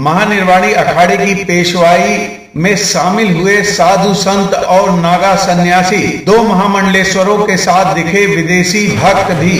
महानिर्वाणी अखाड़े की पेशवाई में शामिल हुए साधु संत और नागा सन्यासी, 2 महामंडलेश्वरों के साथ दिखे विदेशी भक्त भी।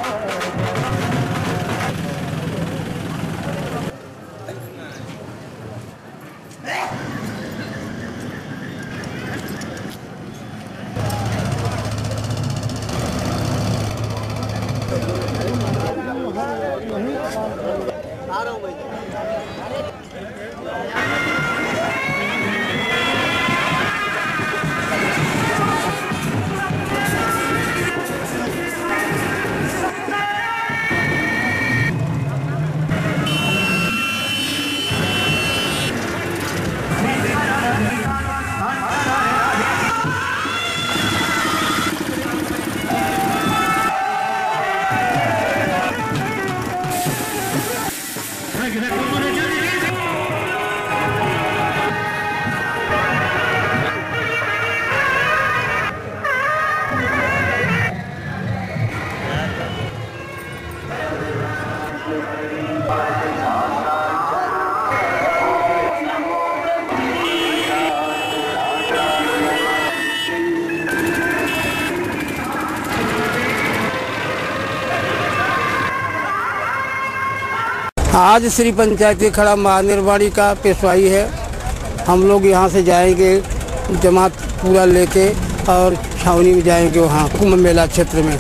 आज श्री पंचायती अखाड़ा महानिर्वाणी का पेशवाई है। हम लोग यहाँ से जाएंगे जमात पूरा लेके और छावनी में जाएंगे वहाँ कुंभ मेला क्षेत्र में।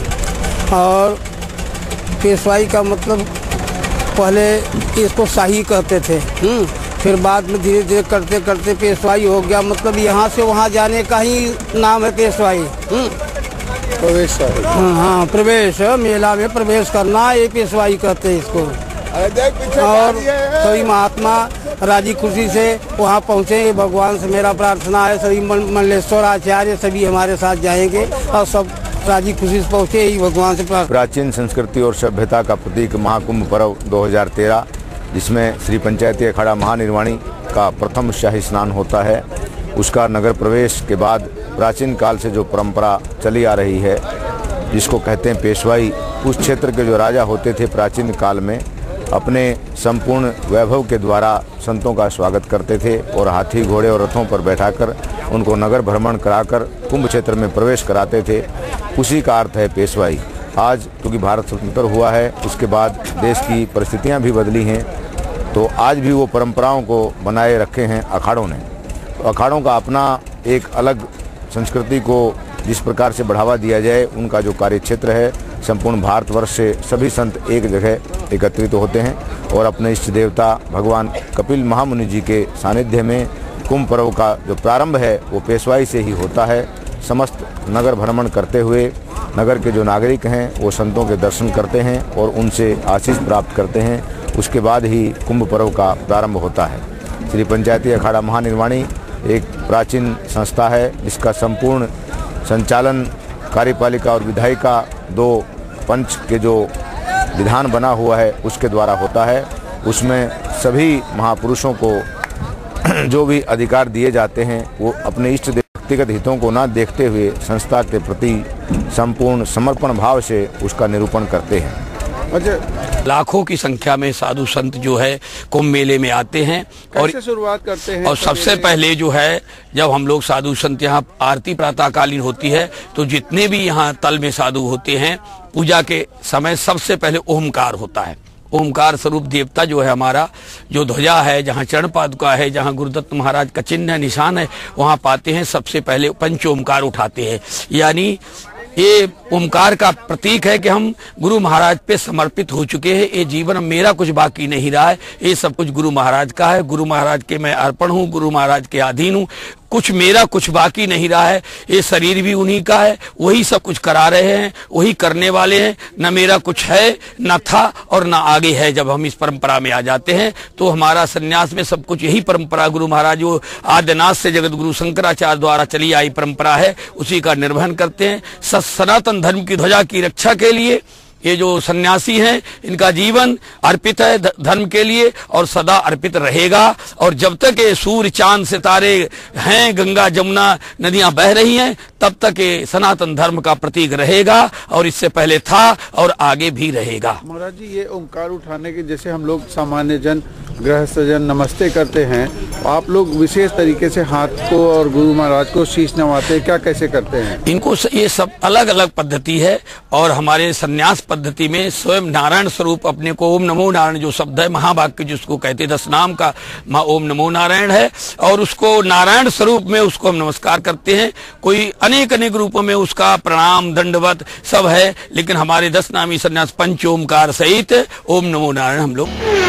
और पेशवाई का मतलब पहले इसको शाही कहते थे, फिर बाद में धीरे धीरे करते करते पेशवाई हो गया। मतलब यहाँ से वहाँ जाने का ही नाम है पेशवाई। प्रवेश, हाँ, प्रवेश, मेला में प्रवेश करना, ये पेशवाई कहते हैं इसको। और सभी महात्मा राजी खुशी से वहाँ पहुँचे। भगवान से मेरा प्रार्थना है सभी मंडलेश्वर आचार्य सभी हमारे साथ जाएंगे और सब राजी खुशी से पहुँचे, यही भगवान से प्रार्थना। प्राचीन संस्कृति और सभ्यता का प्रतीक महाकुंभ पर्व 2013, जिसमें श्री पंचायती अखाड़ा महानिर्वाणी का प्रथम शाही स्नान होता है, उसका नगर प्रवेश के बाद प्राचीन काल से जो परंपरा चली आ रही है, जिसको कहते हैं पेशवाई, उस क्षेत्र के जो राजा होते थे प्राचीन काल में अपने संपूर्ण वैभव के द्वारा संतों का स्वागत करते थे और हाथी घोड़े और रथों पर बैठाकर उनको नगर भ्रमण कराकर कुंभ क्षेत्र में प्रवेश कराते थे। उसी का अर्थ है पेशवाई। आज क्योंकि भारत स्वतंत्र हुआ है, उसके बाद देश की परिस्थितियां भी बदली हैं, तो आज भी वो परंपराओं को बनाए रखे हैं अखाड़ों ने। तो अखाड़ों का अपना एक अलग संस्कृति को जिस प्रकार से बढ़ावा दिया जाए, उनका जो कार्य क्षेत्र है, संपूर्ण भारतवर्ष से सभी संत एक जगह एकत्रित होते हैं और अपने इष्ट देवता भगवान कपिल महामुनि जी के सानिध्य में कुंभ पर्व का जो प्रारंभ है वो पेशवाई से ही होता है। समस्त नगर भ्रमण करते हुए नगर के जो नागरिक हैं वो संतों के दर्शन करते हैं और उनसे आशीष प्राप्त करते हैं। उसके बाद ही कुंभ पर्व का प्रारंभ होता है। श्री पंचायती अखाड़ा महानिर्वाणी एक प्राचीन संस्था है, जिसका संपूर्ण संचालन कार्यपालिका और विधायिका 2 पंच के जो विधान बना हुआ है उसके द्वारा होता है। उसमें सभी महापुरुषों को जो भी अधिकार दिए जाते हैं वो अपने इष्ट व्यक्तिगत हितों को न देखते हुए संस्था के प्रति संपूर्ण समर्पण भाव से उसका निरूपण करते हैं। लाखों की संख्या में साधु संत जो है कुंभ मेले में आते हैं और शुरुआत करते हैं। और सबसे पहले जो है जब हम लोग साधु संत यहाँ आरती प्रातःकालीन होती है तो जितने भी यहाँ तल में साधु होते हैं पूजा के समय सबसे पहले ओमकार होता है। ओमकार स्वरूप देवता जो है हमारा, जो ध्वजा है, जहाँ चरण पादुका है, जहाँ गुरुदत्त महाराज का चिन्ह निशान है, वहाँ पाते हैं सबसे पहले पंच ओमकार उठाते हैं। यानी ये ओमकार का प्रतीक है कि हम गुरु महाराज पे समर्पित हो चुके हैं। ये जीवन मेरा कुछ बाकी नहीं रहा है, ये सब कुछ गुरु महाराज का है। गुरु महाराज के मैं अर्पण हूँ, गुरु महाराज के अधीन हूँ, कुछ मेरा कुछ बाकी नहीं रहा है। ये शरीर भी उन्हीं का है, वही सब कुछ करा रहे हैं, वही करने वाले हैं। न मेरा कुछ है, न था और न आगे है। जब हम इस परंपरा में आ जाते हैं तो हमारा सन्यास में सब कुछ यही परंपरा गुरु महाराज जो आद्यनाथ से जगत गुरु शंकराचार्य द्वारा चली आई परंपरा है, उसी का निर्वहन करते हैं। सनातन धर्म की ध्वजा की रक्षा के लिए ये जो सन्यासी हैं इनका जीवन अर्पित है धर्म के लिए और सदा अर्पित रहेगा। और जब तक ये सूर्य चांद सितारे हैं, गंगा जमुना नदियां बह रही हैं, तब तक ये सनातन धर्म का प्रतीक रहेगा और इससे पहले था और आगे भी रहेगा। महाराज जी, ये ओंकार उठाने के जैसे हम लोग सामान्य जन गृहस्थ जन नमस्ते करते हैं, आप लोग विशेष तरीके से हाथ को और गुरु महाराज को शीश नवाते हैं, क्या कैसे करते हैं? इनको ये सब अलग अलग पद्धति है और हमारे संन्यास पद्धति में स्वयं नारायण स्वरूप अपने को ओम नमो नारायण जो शब्द है महावाक्य जिसको कहते 10 नाम का ओम नमो नारायण है और उसको नारायण स्वरूप में उसको हम नमस्कार करते हैं। कोई अनेक अनेक रूपों में उसका प्रणाम दंडवत सब है, लेकिन हमारे 10 नामी संन्यास पंच ओमकार सहित ओम नमो नारायण हम लोग